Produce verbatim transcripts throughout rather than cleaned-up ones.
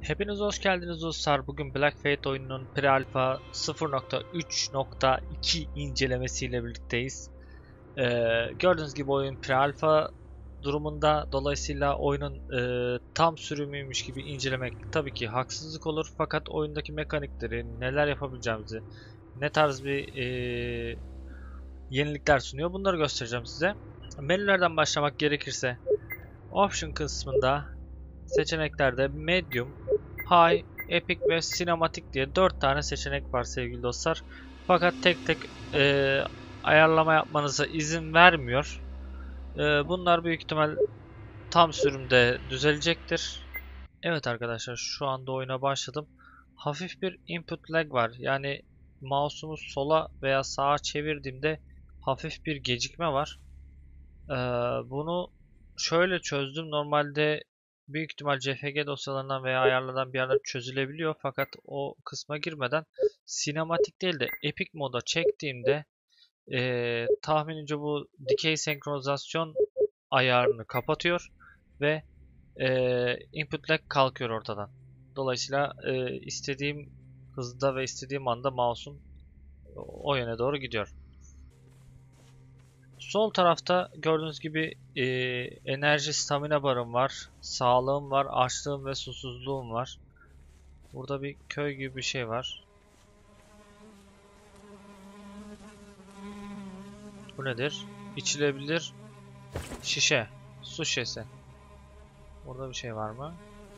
Hepiniz hoş geldiniz dostlar. Bugün Black Fate oyununun pre-alpha sıfır nokta üç nokta iki incelemesiyle birlikteyiz. Ee, gördüğünüz gibi oyun pre-alpha durumunda. Dolayısıyla oyunun e, tam sürümüymüş gibi incelemek tabii ki haksızlık olur. Fakat oyundaki mekanikleri, neler yapabileceğimizi, ne tarz bir e, yenilikler sunuyor, bunları göstereceğim size. Menülerden başlamak gerekirse Option kısmında seçeneklerde Medium, High, Epic ve Cinematic diye dört tane seçenek var sevgili dostlar. Fakat tek tek e, ayarlama yapmanıza izin vermiyor. E, bunlar büyük ihtimal tam sürümde düzelecektir. Evet arkadaşlar, şu anda oyuna başladım. Hafif bir input lag var. Yani mouse'umu sola veya sağa çevirdiğimde hafif bir gecikme var. Ee, bunu şöyle çözdüm. Normalde büyük ihtimal C F G dosyalarından veya ayarlardan bir yerler çözülebiliyor. Fakat o kısma girmeden sinematik değil de epic moda çektiğimde ee, tahminimce bu dikey senkronizasyon ayarını kapatıyor ve ee, input lag kalkıyor ortadan. Dolayısıyla ee, istediğim hızda ve istediğim anda mouse'um o yöne doğru gidiyor. Sol tarafta gördüğünüz gibi e, enerji stamina barım var. Sağlığım var. Açlığım ve susuzluğum var. Burada bir köy gibi bir şey var. Bu nedir? İçilebilir şişe. Su şişesi. Burada bir şey var mı?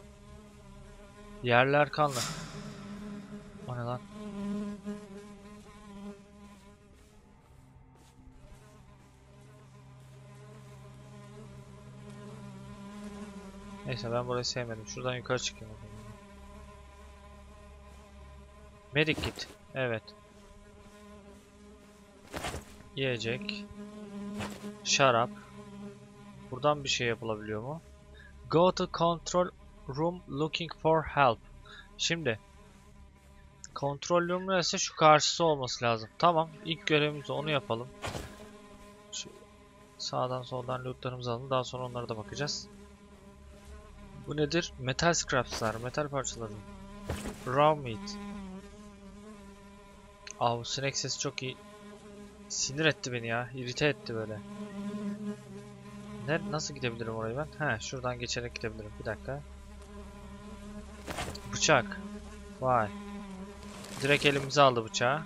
Yerler kanlı. O ne lan? Neyse, ben burayı sevmedim. Şuradan yukarı çıkayım. Medic kit. Evet. Yiyecek. Şarap. Buradan bir şey yapılabiliyor mu? Go to control room looking for help. Şimdi kontrol room neresi? Şu karşısı olması lazım. Tamam. İlk görevimiz onu yapalım. Şu sağdan soldan lootlarımızı alalım. Daha sonra onlara da bakacağız. Bu nedir? Metal scraps'lar. Metal parçaları. Raw meat. Aa, bu sinek sesi çok iyi. Sinir etti beni ya. İrite etti böyle. Nerede, nasıl gidebilirim oraya ben? He, şuradan geçerek gidebilirim. Bir dakika. Bıçak. Vay. Direkt elimize aldı bıçağı.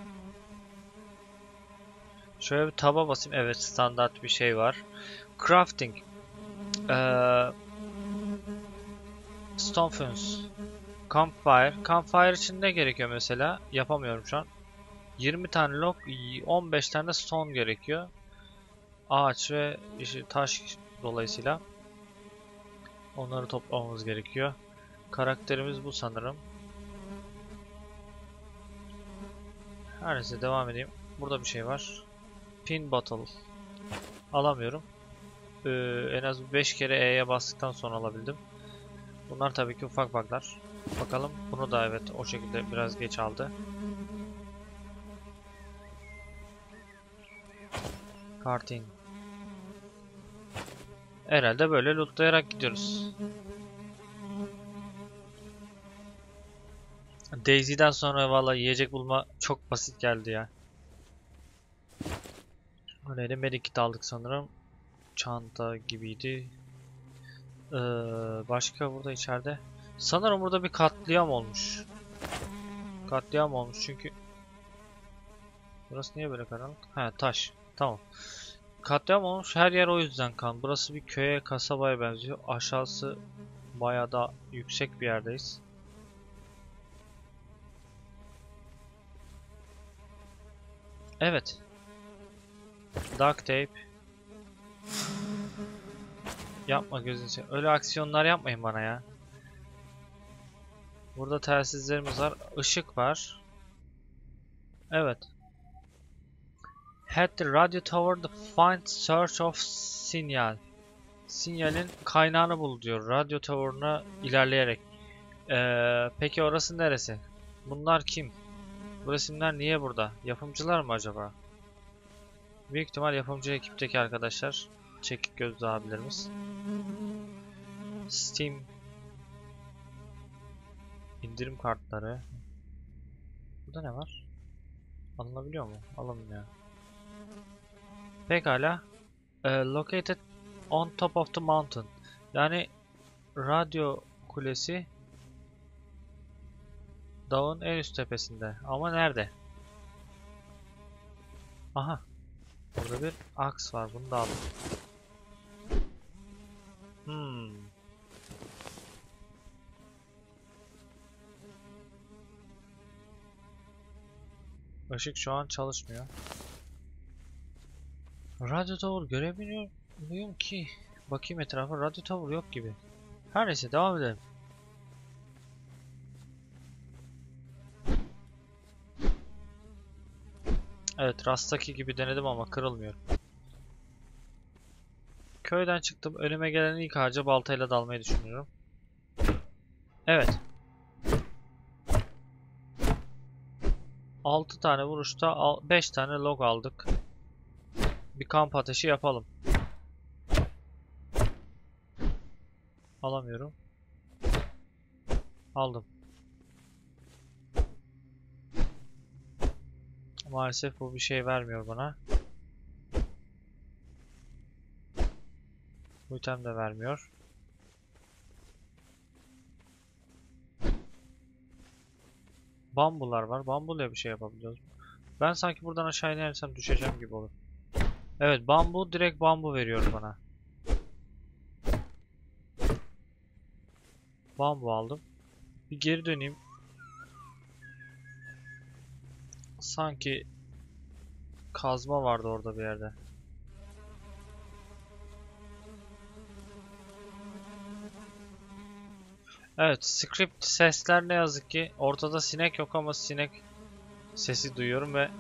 Şöyle bir taba basayım. Evet, standart bir şey var. Crafting. Ee, Stone Furnace. Campfire. Campfire için ne gerekiyor mesela? Yapamıyorum şu an. yirmi tane log, on beş tane stone gerekiyor. Ağaç ve işte taş dolayısıyla onları toplamamız gerekiyor. Karakterimiz bu sanırım. Her neyse, devam edeyim. Burada bir şey var. Pin bottle. Alamıyorum. Ee, en az beş kere E'ye bastıktan sonra alabildim. Bunlar tabii ki ufak bug'lar. Bakalım, bunu da evet o şekilde biraz geç aldı. Karting. Herhalde böyle lootlayarak gidiyoruz. Daisy'den sonra valla yiyecek bulma çok basit geldi ya. Öyle medikit aldık sanırım. Çanta gibiydi. Ee, başka burada içeride. Sanırım burada bir katliam olmuş. Katliam olmuş çünkü. Burası niye böyle karanlık? Ha, taş. Tamam. Katliam olmuş, her yer o yüzden kan. Burası bir köye, kasabaya benziyor. Aşağısı bayağı da yüksek bir yerdeyiz. Evet. Duct tape. Yapma gözünü seveyim. Öyle aksiyonlar yapmayın bana ya. Burada telsizlerimiz var. Işık var. Evet. Head the radio tower to find search of signal. Sinyalin kaynağını bul diyor. Radio tower'ına ilerleyerek. Ee, peki orası neresi? Bunlar kim? Bu resimler niye burada? Yapımcılar mı acaba? Büyük ihtimal yapımcı ekipteki arkadaşlar. Çekik gözlü abilerimiz. Steam. İndirim kartları. Burada ne var? Alınabiliyor mu? Alınmıyor. Pekala. Ee, located on top of the mountain. Yani radyo kulesi dağın en üst tepesinde. Ama nerede? Aha. Burada bir aks var. Bunu da aldım. Hmm. Işık şu an çalışmıyor. Radyo tower görebiliyor muyum ki? Bakayım etrafa. Radyo tower yok gibi. Her neyse devam edelim. Evet, Rast'taki gibi denedim ama kırılmıyor. Köyden çıktım. Önüme gelen ilk ağaca baltayla dalmayı düşünüyorum. Evet. altı tane vuruşta beş tane log aldık. Bir kamp ateşi yapalım. Alamıyorum. Aldım. Maalesef bu bir şey vermiyor bana. Bu item de vermiyor. Bambular var. Bambuyla bir şey yapabiliyoruz. Ben sanki buradan aşağı inersem düşeceğim gibi olur. Evet, bambu direkt bambu veriyor bana. Bambu aldım. Bir geri döneyim. Sanki kazma vardı orada bir yerde. Evet, script sesler ne yazık ki. Ortada sinek yok ama sinek sesi duyuyorum ve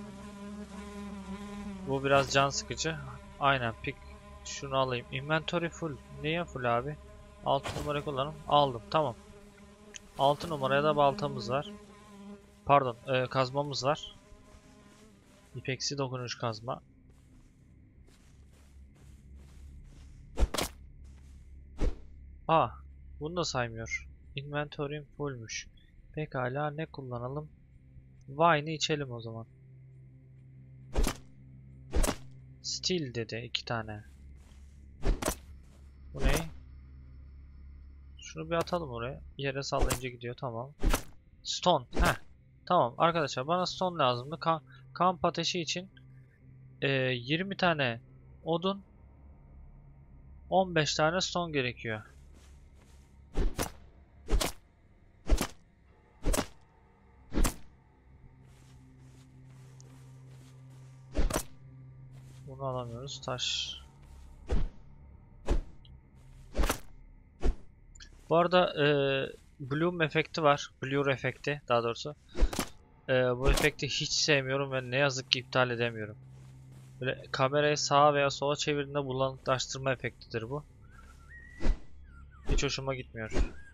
bu biraz can sıkıcı. Aynen, pick. Şunu alayım. Inventory full. Niye full abi? altı numara kullanım. Aldım. Tamam. altı numaraya da baltamız var. Pardon, e, kazmamız var. İpeksi dokunuş kazma. Aa, bunu da saymıyor. Inventory'm fullmüş. Pekala, ne kullanalım? Wine'i içelim o zaman. Steel dedi iki tane. Bu ne? Şunu bir atalım oraya. Yere sallayınca gidiyor, tamam. Stone. Heh. Tamam arkadaşlar, bana stone lazımdı. Ka kamp ateşi için e, yirmi tane odun, on beş tane stone gerekiyor. Bunu alamıyoruz. Taş. Bu arada e, bloom efekti var. Blur efekti daha doğrusu. E, bu efekti hiç sevmiyorum ve ne yazık ki iptal edemiyorum. Böyle kamerayı sağa veya sola çevirdiğinde bulanıklaştırma efektidir bu. Hiç hoşuma gitmiyor.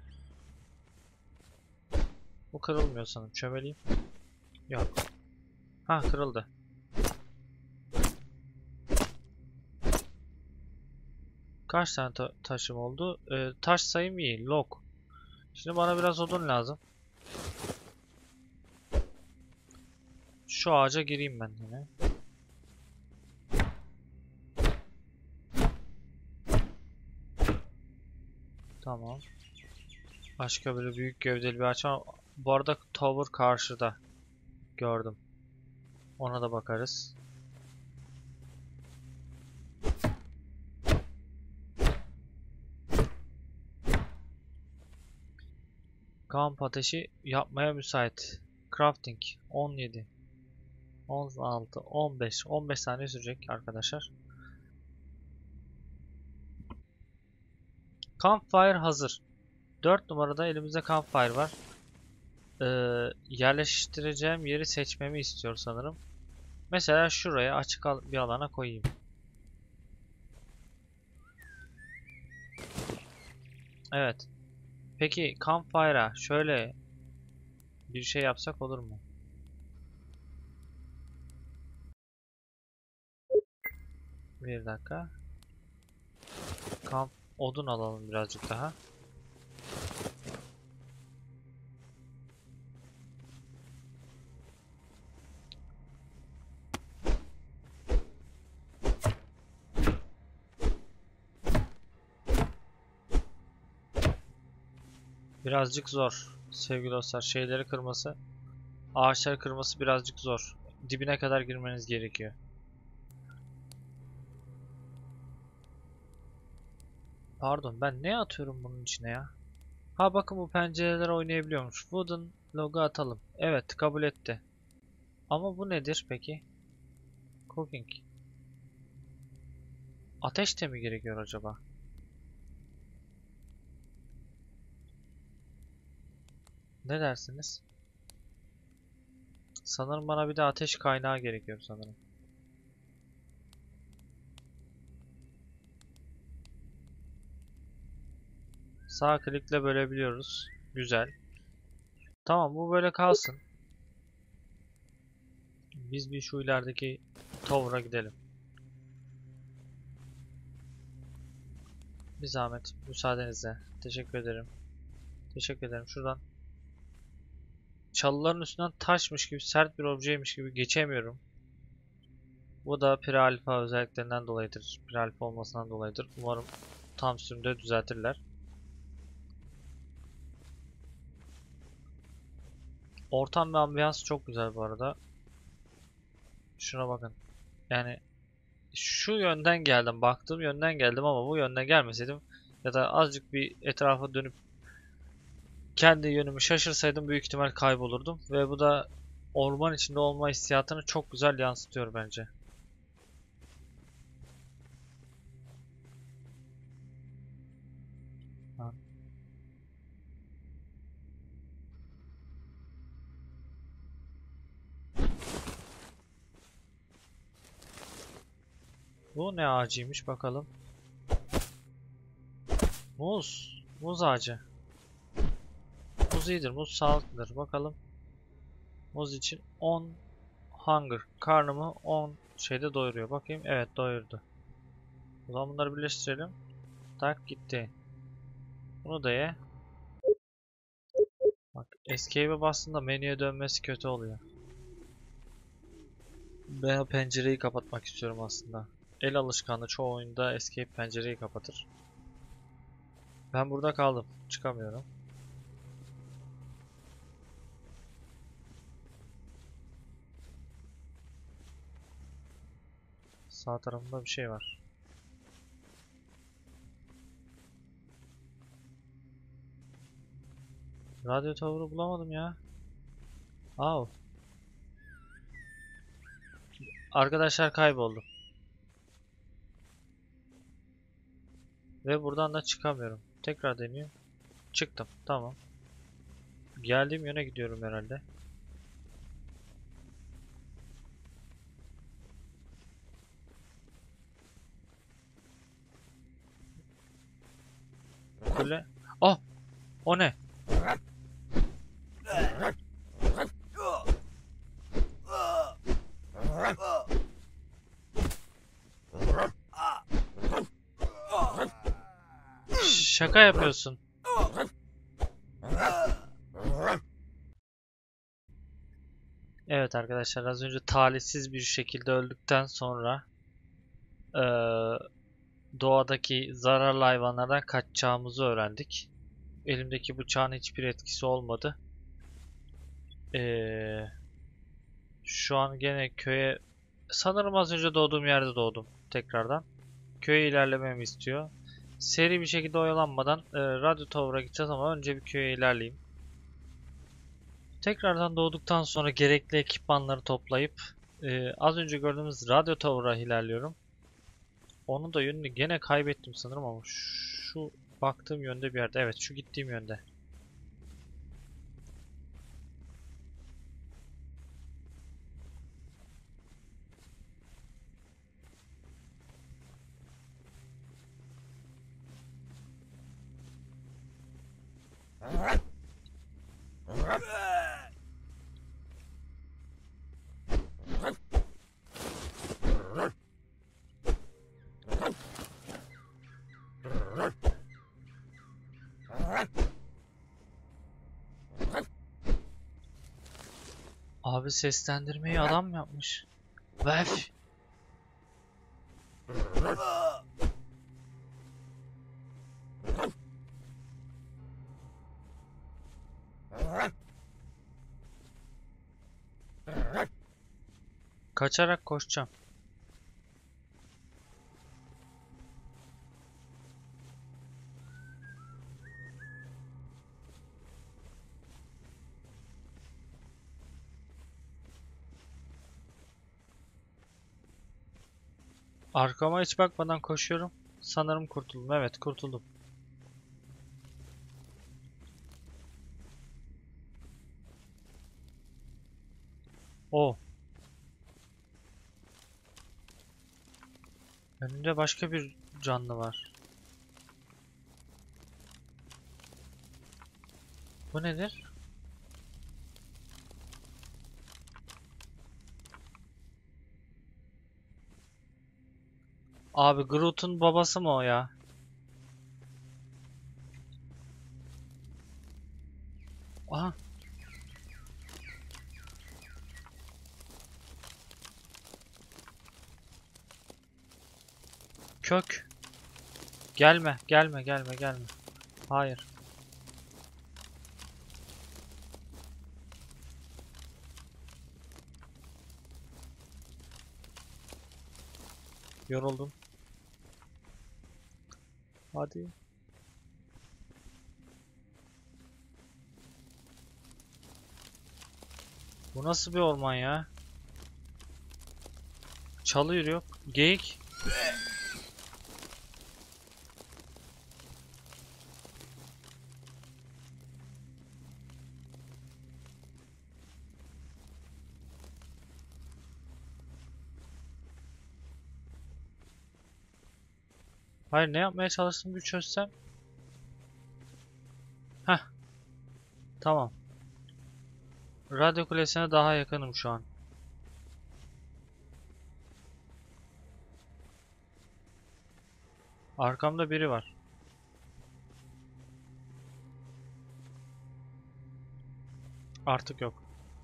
Bu kırılmıyor sanırım. Çömeleyim. Yok. Ha, kırıldı. Kaç tane ta taşım oldu? Ee, taş sayım iyi. Log. Şimdi bana biraz odun lazım. Şu ağaca gireyim ben yine. Tamam. Başka böyle büyük gövdeli bir ağaç var. Bu arada tower karşıda. Gördüm. Ona da bakarız. Kamp ateşi yapmaya müsait. Crafting on yedi, on altı, on beş, on beş saniye sürecek arkadaşlar. Campfire hazır. dört numarada elimizde campfire var. Ee, yerleştireceğim yeri seçmemi istiyor sanırım. Mesela şuraya açık bir alana koyayım. Evet. Peki campfire'a şöyle bir şey yapsak olur mu? Bir dakika. Kamp odun alalım birazcık daha. Birazcık zor sevgili dostlar. Şeyleri kırması, ağaçları kırması birazcık zor. Dibine kadar girmeniz gerekiyor. Pardon, ben ne atıyorum bunun içine ya? Ha bakın, bu pencereler oynayabiliyormuş. Wooden logo atalım. Evet, kabul etti. Ama bu nedir peki? Cooking. Ateş de mi gerekiyor acaba? Ne dersiniz? Sanırım bana bir de ateş kaynağı gerekiyor sanırım. Sağ klikle bölebiliyoruz. Güzel. Tamam, bu böyle kalsın. Biz bir şu ilerideki tower'a gidelim. Bir zahmet, müsaadenizle. Teşekkür ederim. Teşekkür ederim. Şuradan çalıların üstünden taşmış gibi, sert bir objeymiş gibi geçemiyorum. Bu da Pre-Alpha özelliklerinden dolayıdır. Pre-Alpha olmasından dolayıdır. Umarım tam sürümde düzeltirler. Ortam ve ambiyans çok güzel bu arada. Şuna bakın. Yani şu yönden geldim. Baktığım yönden geldim ama bu yönden gelmeseydim ya da azıcık bir etrafa dönüp kendi yönümü şaşırsaydım büyük ihtimal kaybolurdum. Ve bu da orman içinde olma hissiyatını çok güzel yansıtıyor bence. Ha. Bu ne ağacıymış bakalım. Muz. Muz ağacı. Muz iyidir. Muz sağlıklıdır. Bakalım. Muz için on hunger. Karnımı on şeyde doyuruyor. Bakayım. Evet, doyurdu. O zaman bunları birleştirelim. Tak, gitti. Bunu da ye. Bak, escape'e bastığında menüye dönmesi kötü oluyor. Ben o pencereyi kapatmak istiyorum aslında. El alışkanlığı çoğu oyunda escape pencereyi kapatır. Ben burada kaldım. Çıkamıyorum. Sağ tarafında bir şey var. Radyo tower'ı bulamadım ya. Au. Arkadaşlar kayboldu. Ve buradan da çıkamıyorum. Tekrar deneyeyim. Çıktım. Tamam. Geldiğim yöne gidiyorum herhalde. Kule. Oh! O ne? Şaka yapıyorsun. Evet arkadaşlar, az önce talihsiz bir şekilde öldükten sonra ee, doğadaki zararlı hayvanlardan kaçacağımızı öğrendik. Elimdeki bıçağın hiçbir etkisi olmadı. Ee, şu an gene köye, sanırım az önce doğduğum yerde doğdum tekrardan. Köye ilerlememi istiyor. Seri bir şekilde oyalanmadan e, Radyo Tower'a gideceğiz ama önce bir köye ilerleyeyim. Tekrardan doğduktan sonra gerekli ekipmanları toplayıp e, az önce gördüğümüz Radyo Tower'a ilerliyorum. Onun da yönünü gene kaybettim sanırım ama şu baktığım yönde bir yerde. Evet, şu gittiğim yönde. Abi, seslendirmeyi adam yapmış. Vef. Kaçarak koşacağım. Arkama hiç bakmadan koşuyorum. Sanırım kurtuldum. Evet, kurtuldum. O. Önümde başka bir canlı var. Bu nedir? Abi Groot'un babası mı o ya? Aha. Kök. Gelme, gelme, gelme, gelme. Hayır. Yoruldum. Hadi. Bu nasıl bir orman ya? Çalı yürüyor. Geyik. Hayır, ne yapmaya çalıştım bir çözsem. Heh. Tamam. Radyo kulesine daha yakınım şu an. Arkamda biri var. Artık yok.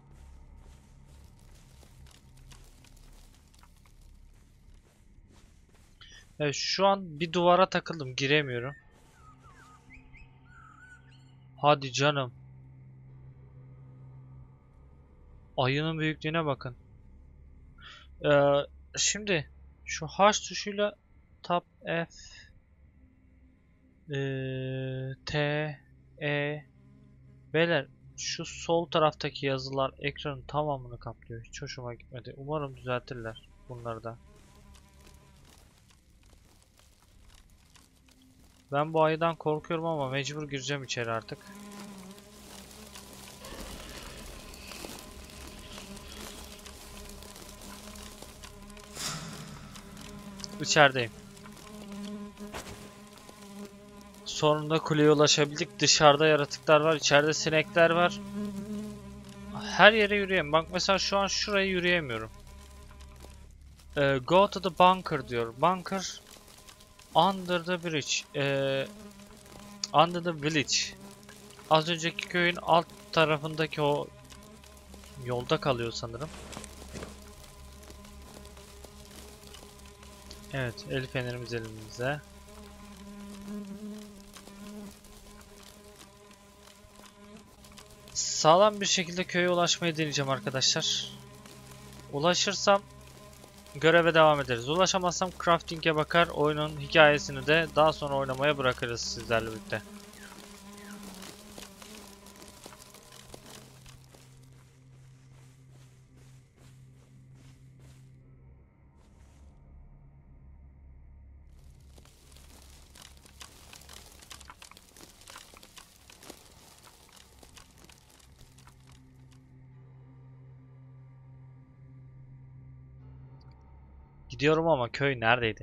Evet, şu an bir duvara takıldım. Giremiyorum. Hadi canım. Ayının büyüklüğüne bakın. Ee, şimdi şu H tuşuyla Tab F ee, T E Beyler, şu sol taraftaki yazılar ekranın tamamını kaplıyor. Hiç hoşuma gitmedi. Umarım düzeltirler bunları da. Ben bu ayıdan korkuyorum ama mecbur gireceğim içeri artık. İçerideyim. Sonunda kuleye ulaşabildik. Dışarıda yaratıklar var. İçeride sinekler var. Her yere yürüyeyim. Bak mesela şu an şuraya yürüyemiyorum. Ee, go to the bunker diyor. Bunker under the bridge. Ee, under the village. Az önceki köyün alt tarafındaki o yolda kalıyor sanırım. Evet, el fenerimiz elimizde. Sağlam bir şekilde köye ulaşmayı deneyeceğim arkadaşlar. Ulaşırsam göreve devam ederiz. Ulaşamazsam crafting'e bakar, oyunun hikayesini de daha sonra oynamaya bırakırız sizlerle birlikte. Gidiyorum ama köy neredeydi?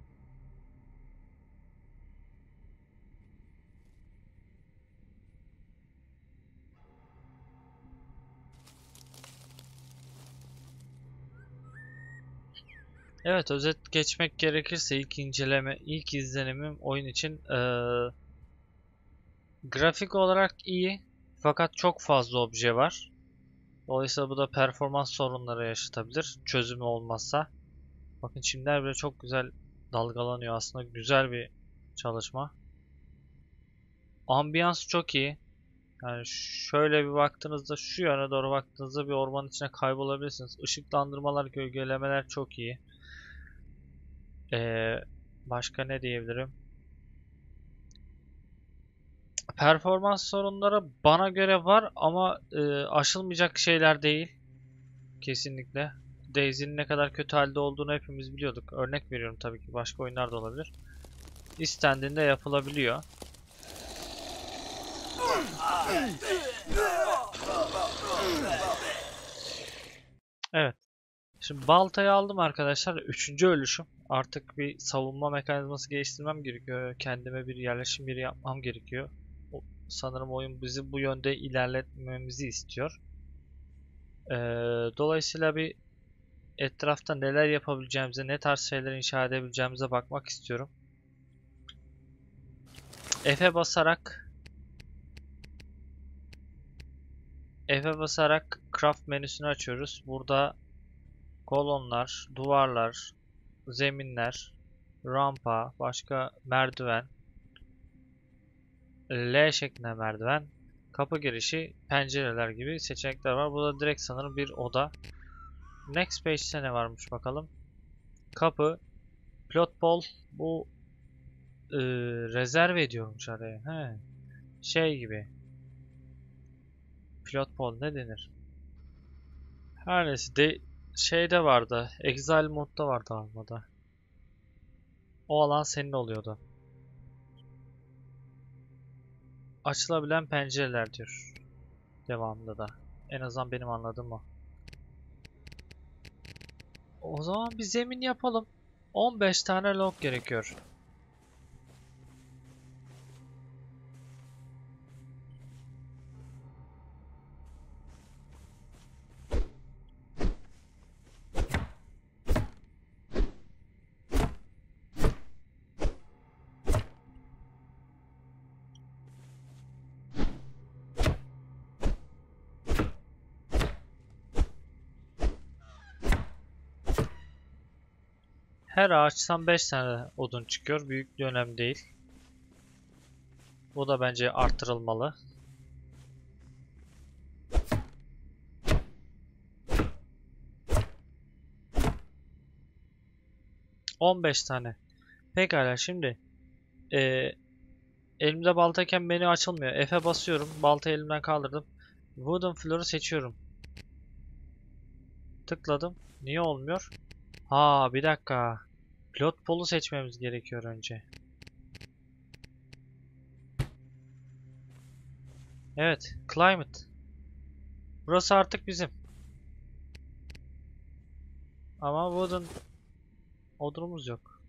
Evet, özet geçmek gerekirse ilk inceleme, ilk izlenimim oyun için ee, grafik olarak iyi fakat çok fazla obje var. Dolayısıyla bu da performans sorunları yaşatabilir çözümü olmazsa. Bakın çimler bile çok güzel dalgalanıyor, aslında güzel bir çalışma. Ambiyans çok iyi. Yani şöyle bir baktığınızda, şu yöne doğru baktığınızda bir ormanın içine kaybolabilirsiniz. Işıklandırmalar, gölgelemeler çok iyi. Ee, başka ne diyebilirim? Performans sorunları bana göre var ama e, aşılmayacak şeyler değil. Kesinlikle. DayZ'nin ne kadar kötü halde olduğunu hepimiz biliyorduk. Örnek veriyorum, tabii ki başka oyunlar da olabilir. İstendiğinde yapılabiliyor. Evet. Şimdi baltayı aldım arkadaşlar. Üçüncü ölüşüm. Artık bir savunma mekanizması geliştirmem gerekiyor. Kendime bir yerleşim yeri yapmam gerekiyor. O, sanırım oyun bizi bu yönde ilerletmemizi istiyor. Ee, dolayısıyla bir etrafta neler yapabileceğimize, ne tarz şeyler inşa edebileceğimize bakmak istiyorum. F'e basarak F'e basarak craft menüsünü açıyoruz. Burada kolonlar, duvarlar, zeminler, rampa, başka merdiven, L şeklinde merdiven, kapı girişi, pencereler gibi seçenekler var. Burada direkt sanırım bir oda. Next page'te ne varmış bakalım. Kapı, plot ball, bu e, rezerve ediyormuş araya. He. Şey gibi. Pilot ball ne denir? Her neyse de şeyde vardı. Exile modda vardı almada. O alan senin oluyordu. Açılabilen pencereler diyor. Devamında da. En azından benim anladığım o. O zaman bir zemin yapalım. on beş tane log gerekiyor. Her ağaçtan beş tane odun çıkıyor. Büyüklüğü önemli değil. Bu da bence artırılmalı. on beş tane. Pekala, şimdi e, elimde baltayken menü açılmıyor. F'e basıyorum. Baltayı elimden kaldırdım. Wooden floor'u seçiyorum. Tıkladım. Niye olmuyor? Ha, bir dakika. Pilot polu seçmemiz gerekiyor önce. Evet. Climate. Burası artık bizim. Ama wooden odunumuz yok.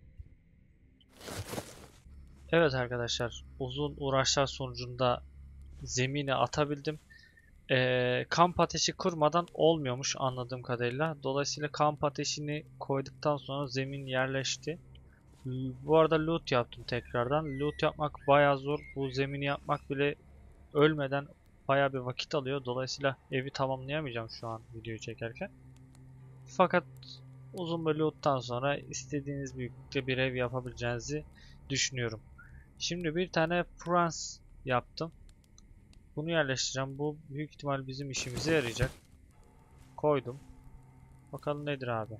Evet arkadaşlar. Uzun uğraşlar sonucunda zemine atabildim. Ee, kamp ateşi kurmadan olmuyormuş anladığım kadarıyla. Dolayısıyla kamp ateşini koyduktan sonra zemin yerleşti. Bu arada loot yaptım tekrardan. Loot yapmak bayağı zor. Bu zemini yapmak bile ölmeden bayağı bir vakit alıyor. Dolayısıyla evi tamamlayamayacağım şu an videoyu çekerken. Fakat uzun bir loot'tan sonra istediğiniz büyüklükte bir ev yapabileceğinizi düşünüyorum. Şimdi bir tane France yaptım. Bunu yerleştireceğim. Bu büyük ihtimal bizim işimize yarayacak. Koydum. Bakalım nedir abi.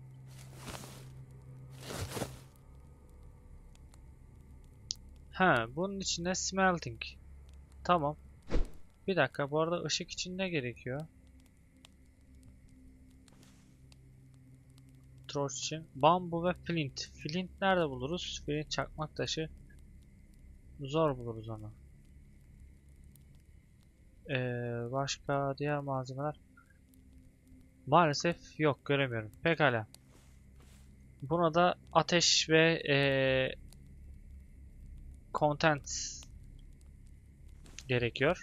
Ha, bunun içine smelting. Tamam. Bir dakika, bu arada ışık için ne gerekiyor? Torch için. Bambu ve flint. Flint nerede buluruz? Flint çakmak taşı. Zor buluruz onu. Ee, başka diğer malzemeler. Maalesef yok, göremiyorum. Pekala. Buna da ateş ve ee, content gerekiyor.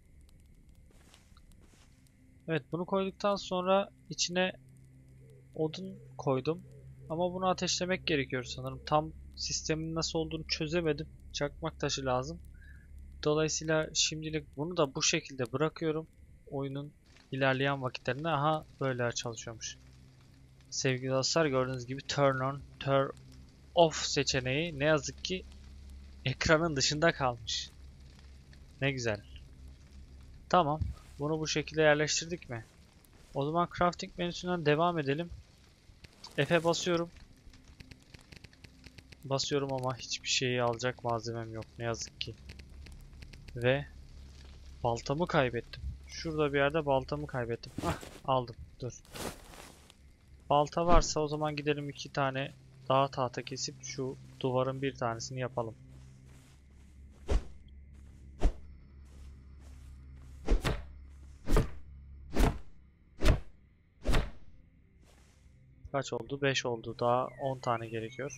Evet, bunu koyduktan sonra içine odun koydum. Ama bunu ateşlemek gerekiyor sanırım. Tam sistemin nasıl olduğunu çözemedim. Çakmak taşı lazım. Dolayısıyla şimdilik bunu da bu şekilde bırakıyorum. Oyunun ilerleyen vakitlerinde aha böyle çalışıyormuş. Sevgili dostlar, gördüğünüz gibi turn on, turn off seçeneği ne yazık ki ekranın dışında kalmış. Ne güzel. Tamam. Bunu bu şekilde yerleştirdik mi? O zaman crafting menüsünden devam edelim. F'e basıyorum. Basıyorum ama hiçbir şeyi alacak malzemem yok ne yazık ki. Ve baltamı kaybettim. Şurada bir yerde baltamı kaybettim. Hah, aldım. Dur. Balta varsa o zaman gidelim iki tane daha tahta kesip şu duvarın bir tanesini yapalım. Kaç oldu? beş oldu. Daha on tane gerekiyor.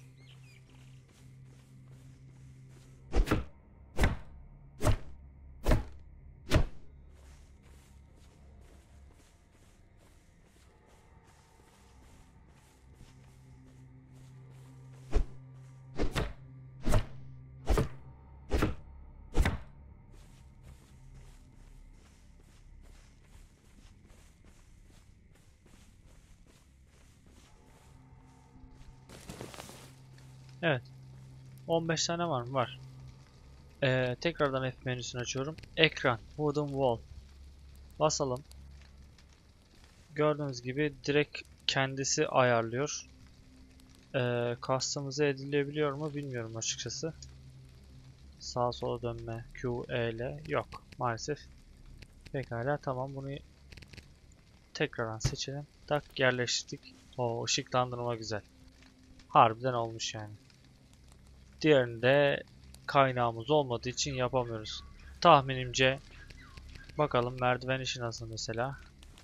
Evet. on beş tane var mı? Var. Ee, tekrardan F menüsünü açıyorum. Ekran. Wooden Wall. Basalım. Gördüğünüz gibi direkt kendisi ayarlıyor. Ee, customize edilebiliyor mu bilmiyorum açıkçası. Sağa sola dönme Q, E ile yok maalesef. Pekala tamam, bunu tekrardan seçelim. Tak, yerleştirdik. O ışıklandırma güzel. Harbiden olmuş yani. Diğerinde kaynağımız olmadığı için yapamıyoruz. Tahminimce bakalım merdiven işi nasıl mesela.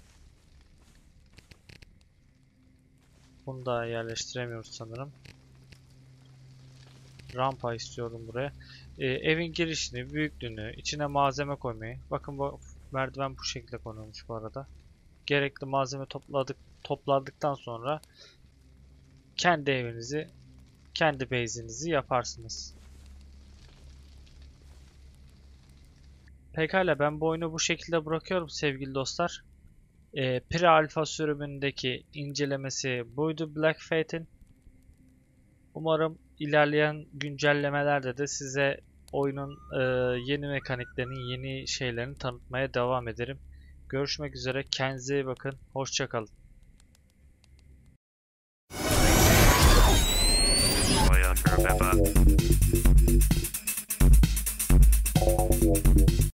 Bunu da yerleştiremiyoruz sanırım. Rampa istiyorum buraya. Ee, evin girişini, büyüklüğünü, içine malzeme koymayı. Bakın bu merdiven bu şekilde konuyormuş bu arada. Gerekli malzeme topladık, topladıktan sonra kendi evinizi, kendi base'inizi yaparsınız. Pekala, ben bu oyunu bu şekilde bırakıyorum sevgili dostlar. Ee, Pre-Alpha sürümündeki incelemesi buydu Black Fate'in. Umarım ilerleyen güncellemelerde de size oyunun e, yeni mekaniklerini, yeni şeylerini tanıtmaya devam ederim. Görüşmek üzere. Kendinize iyi bakın. Hoşça kalın.